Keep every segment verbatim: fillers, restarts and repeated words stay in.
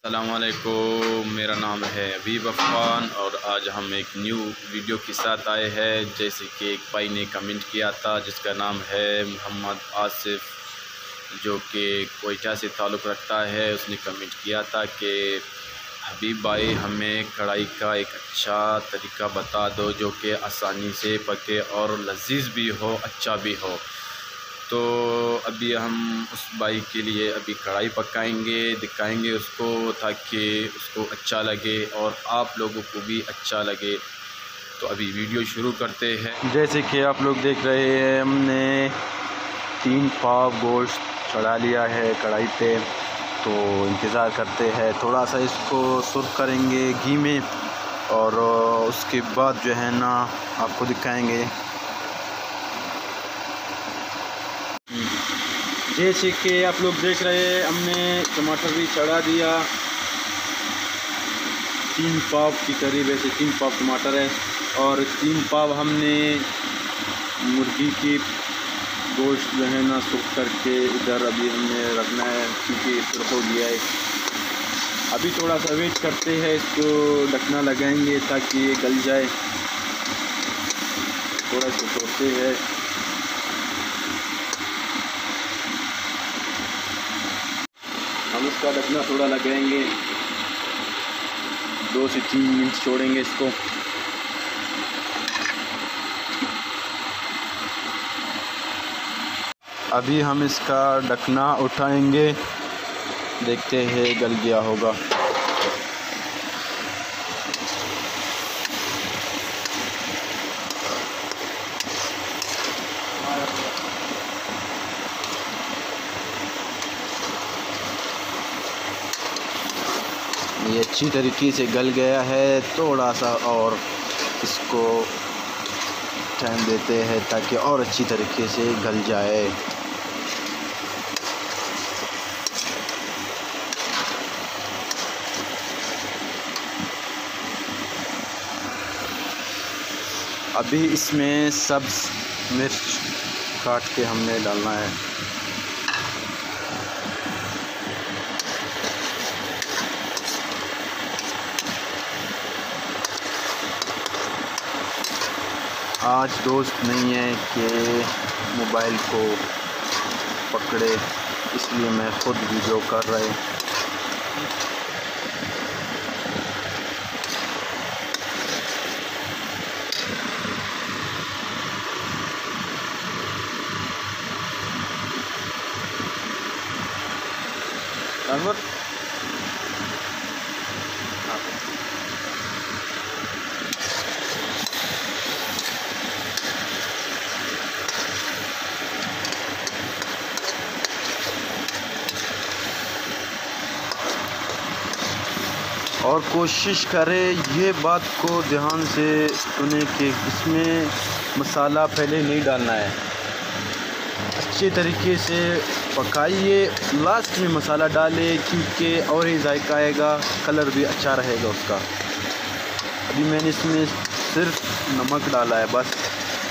अस्सलामुअलैकुम, मेरा नाम है अबीब अफ़गान और आज हम एक न्यू वीडियो के साथ आए हैं। जैसे कि एक भाई ने कमेंट किया था जिसका नाम है मोहम्मद आसिफ, जो कि कोयटा से ताल्लुक़ रखता है। उसने कमेंट किया था कि हबीब भाई हमें कढ़ाई का एक अच्छा तरीका बता दो जो कि आसानी से पके और लजीज़ भी हो, अच्छा भी हो। तो अभी हम उस भाई के लिए अभी कढ़ाई पकाएंगे, दिखाएंगे उसको ताकि उसको अच्छा लगे और आप लोगों को भी अच्छा लगे। तो अभी वीडियो शुरू करते हैं। जैसे कि आप लोग देख रहे हैं, हमने तीन पाव गोश्त चढ़ा लिया है कढ़ाई पे। तो इंतज़ार करते हैं, थोड़ा सा इसको सुर्ख करेंगे घी में और उसके बाद जो है ना आपको दिखाएंगे। जैसे कि आप लोग देख रहे हैं, हमने टमाटर भी चढ़ा दिया। तीन पाव की करीब ऐसे तीन पाव टमाटर है और तीन पाव हमने मुर्गी की गोश्त जो है ना सुख करके इधर अभी हमने रखना है क्योंकि सुर्ख हो गया है। अभी थोड़ा सा वेट करते हैं, इसको ढकना लगाएंगे ताकि ये गल जाए। थोड़ा इसको छोड़ते हैं। हम इसका ढकना थोड़ा लगाएंगे, दो से तीन मिनट छोड़ेंगे इसको। अभी हम इसका ढकना उठाएंगे, देखते हैं गल गया होगा। ये अच्छी तरीके से गल गया है। थोड़ा सा और इसको टाइम देते हैं ताकि और अच्छी तरीके से गल जाए। अभी इसमें सब्ज़ मिर्च काट के हमने डालना है। आज दोस्त नहीं है कि मोबाइल को पकड़े, इसलिए मैं ख़ुद वीडियो कर रहे। और कोशिश करें ये बात को ध्यान से सुने कि इसमें मसाला पहले नहीं डालना है। अच्छे तरीके से पकाइए, लास्ट में मसाला डालें क्योंकि और ही जायका आएगा, कलर भी अच्छा रहेगा उसका। अभी मैंने इसमें सिर्फ नमक डाला है बस।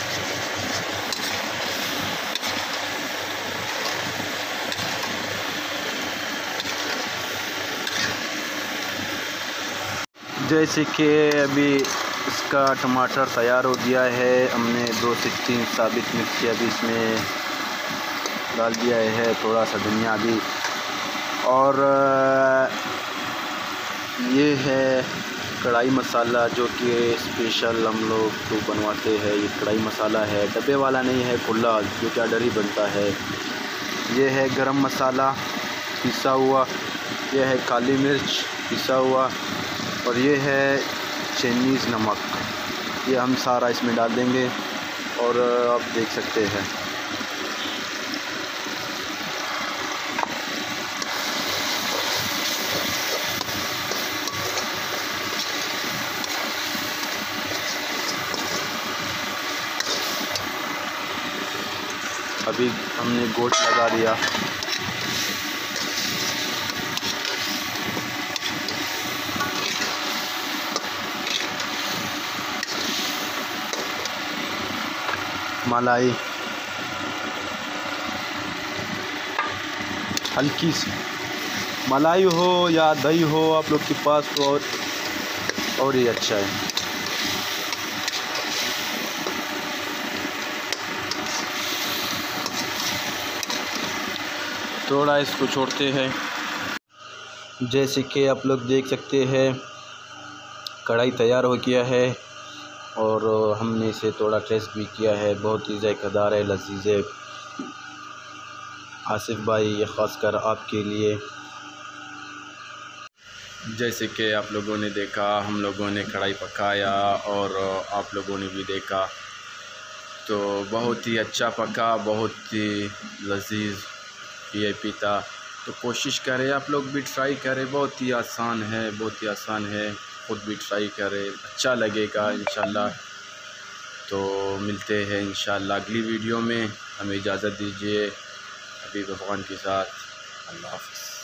जैसे कि अभी इसका टमाटर तैयार हो गया है, हमने दो से तीन साबित मिर्ची अभी इसमें डाल दिया है, थोड़ा सा धनिया भी। और ये है कढ़ाई मसाला जो कि स्पेशल हम लोग तो बनवाते हैं। ये कढ़ाई मसाला है, डब्बे वाला नहीं है, खुला जो कि ऑर्डर ही बनता है। ये है गरम मसाला पिसा हुआ, ये है काली मिर्च पिसा हुआ और ये है चाइनीज़ नमक। ये हम सारा इसमें डाल देंगे और आप देख सकते हैं। अभी हमने गोश्त लगा दिया। मलाई हल्की सी मलाई हो या दही हो आप लोग के पास तो और और ही अच्छा है। थोड़ा इसको छोड़ते हैं। जैसे कि आप लोग देख सकते हैं कढ़ाई तैयार हो गया है और हमने इसे थोड़ा टेस्ट भी किया है। बहुत ही ज़ायक़ेदार है, लज़ीज़ है। आसिफ भाई ये ख़ासकर आपके लिए। जैसे कि आप लोगों ने देखा हम लोगों ने कढ़ाई पकाया और आप लोगों ने भी देखा तो बहुत ही अच्छा पका, बहुत ही लज़ीज़ वी आई पी था। तो कोशिश करें आप लोग भी ट्राई करें, बहुत ही आसान है, बहुत ही आसान है। ख़ुद भी ट्राई करें, अच्छा लगेगा इंशाल्लाह। तो मिलते हैं इंशाल्लाह अगली वीडियो में। हमें इजाज़त दीजिए हबीब अफ़गान के साथ। अल्लाह हाफ़िज़।